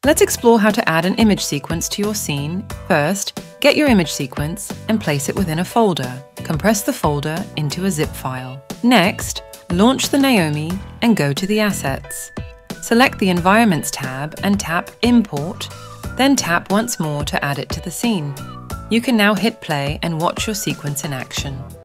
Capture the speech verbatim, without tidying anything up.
Let's explore how to add an image sequence to your scene. First, get your image sequence and place it within a folder. Compress the folder into a zip file. Next, launch the Naomi and go to the Assets. Select the Environments tab and tap Import, then tap once more to add it to the scene. You can now hit play and watch your sequence in action.